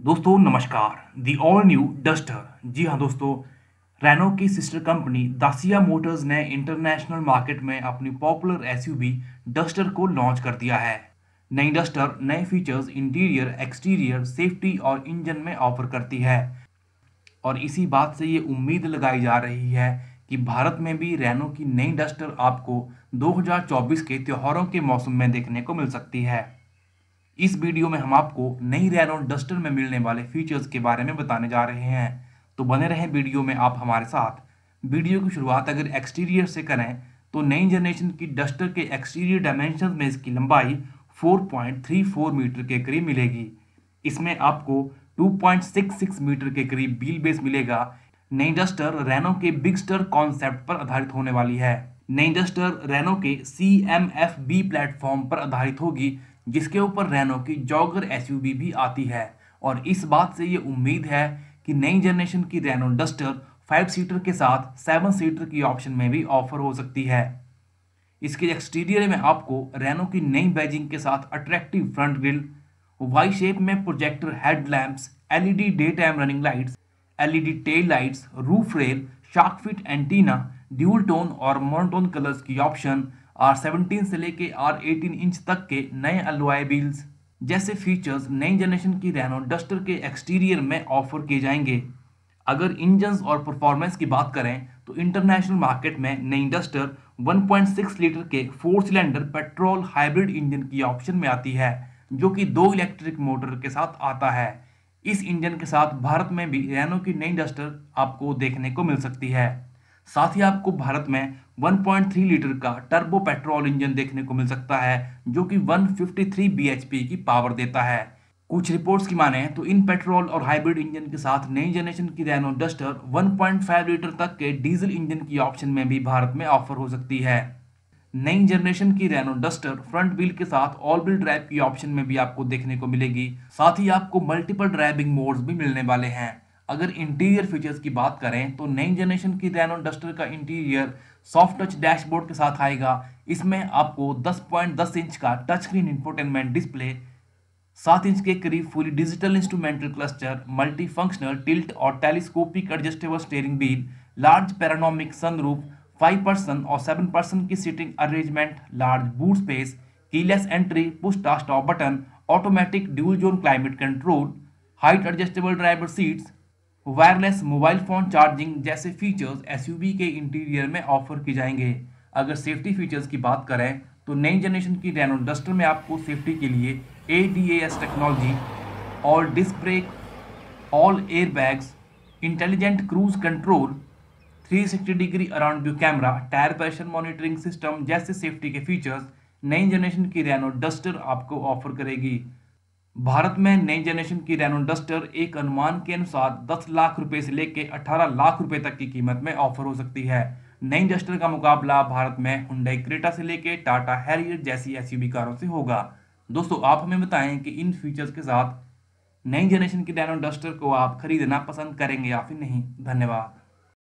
दोस्तों नमस्कार। The all new Duster, जी हाँ दोस्तों, रेनो की सिस्टर कंपनी दासिया मोटर्स ने इंटरनेशनल मार्केट में अपनी पॉपुलर एसयूवी डस्टर को लॉन्च कर दिया है। नई डस्टर नए फीचर्स इंटीरियर, एक्सटीरियर, सेफ्टी और इंजन में ऑफर करती है और इसी बात से ये उम्मीद लगाई जा रही है कि भारत में भी रेनो की नई डस्टर आपको 2024 के त्योहारों के मौसम में देखने को मिल सकती है। इस वीडियो में हम आपको नई रेनो डस्टर में मिलने वाले फीचर्स के बारे में बताने जा रहे हैं, तो बने रहें वीडियो में आप हमारे साथ। वीडियो की शुरुआत अगर एक्सटीरियर से करें तो नई जनरेशन की डस्टर के एक्सटीरियर डायमेंशन में इसकी लंबाई 4.34 मीटर के करीब मिलेगी। इसमें आपको 2.66 मीटर के करीब व्हील बेस मिलेगा। नई डस्टर रेनो के बिगस्टर कॉन्सेप्ट पर आधारित होने वाली है। नई डस्टर रेनो के CMF-B प्लेटफॉर्म पर आधारित होगी, जिसके ऊपर रेनो की जॉगर एसयूवी भी आती है और इस बात से ये उम्मीद है कि नई जनरेशन की रेनो डस्टर 5 सीटर के साथ 7 सीटर की ऑप्शन में भी ऑफर हो सकती है। इसके एक्सटीरियर में आपको रेनो की नई बैजिंग के साथ attractive front grille, Y shape में projector headlamps, LED day time running lights, LED tail lights, roof rail, shark fin antenna, dual tone और मोनोटोन कलर्स की ऑप्शन, R17 से लेके R18 इंच तक के नए अलॉय व्हील्स जैसे फीचर्स नई जनरेशन की रेनो डस्टर के एक्सटीरियर में ऑफर किए जाएंगे। अगर इंजन्स और परफॉर्मेंस की बात करें तो इंटरनेशनल मार्केट में नई डस्टर 1.6 लीटर के 4 सिलेंडर पेट्रोल हाइब्रिड इंजन की ऑप्शन में आती है, जो कि 2 इलेक्ट्रिक मोटर के साथ आता है। इस इंजन के साथ भारत में भी रेनो की नई डस्टर आपको देखने को मिल सकती है। साथ ही आपको भारत में 1.3 लीटर का टर्बो पेट्रोल इंजन देखने को मिल सकता है, जो कि 153 bhp की पावर देता है। कुछ रिपोर्ट्स की माने तो इन पेट्रोल और हाइब्रिड इंजन के साथ नई जनरेशन की रेनो डस्टर 1.5 लीटर तक के डीजल इंजन की ऑप्शन में भी भारत में ऑफर हो सकती है। नई जनरेशन की रेनो डस्टर फ्रंट व्हील के साथ ऑल व्हील ड्राइव की ऑप्शन में भी आपको देखने को मिलेगी। साथ ही आपको मल्टीपल ड्राइविंग मोड्स भी मिलने वाले हैं। अगर इंटीरियर फीचर्स की बात करें तो नई जनरेशन की रेनो डस्टर का इंटीरियर सॉफ्ट टच डैशबोर्ड के साथ आएगा। इसमें आपको 10.10 इंच का touch screen infotainment display, 7 inch के करीब fully digital instrumental cluster, multi functional tilt और telescopic adjustable steering wheel, large panoramic sunroof, 5 person और 7 पर्सन की seating arrangement, large boot space, keyless entry, push stop button, automatic dual zone climate control, height adjustable driver seats, wireless mobile phone charging जैसे features SUV के interior में offer की जाएंगे। अगर safety features की बात करें तो नई जनरेशन की रेनो डस्टर में आपको सेफ्टी के लिए ADAS technology, all disc brake, all air bags, intelligent cruise control, 360 degree around view camera, tyre pressure monitoring system जैसे सेफ्टी के फीचर्स नई जनरेशन की रेनो डस्टर आपको ऑफर करेगी। भारत में नई जनरेशन की रेनो डस्टर एक अनुमान के अनुसार 10 लाख रुपए से लेकर 18 लाख रुपए तक की कीमत में ऑफर हो सकती है। नई डस्टर का मुकाबला भारत में हुंडई क्रेटा से लेकर टाटा हैरियर जैसी एसयूवी कारों से होगा। दोस्तों आप हमें बताएं कि इन फीचर्स के साथ नई जनरेशन की रेनो डस्टर को आप खरीदना पसंद करेंगे या फिर नहीं। धन्यवाद।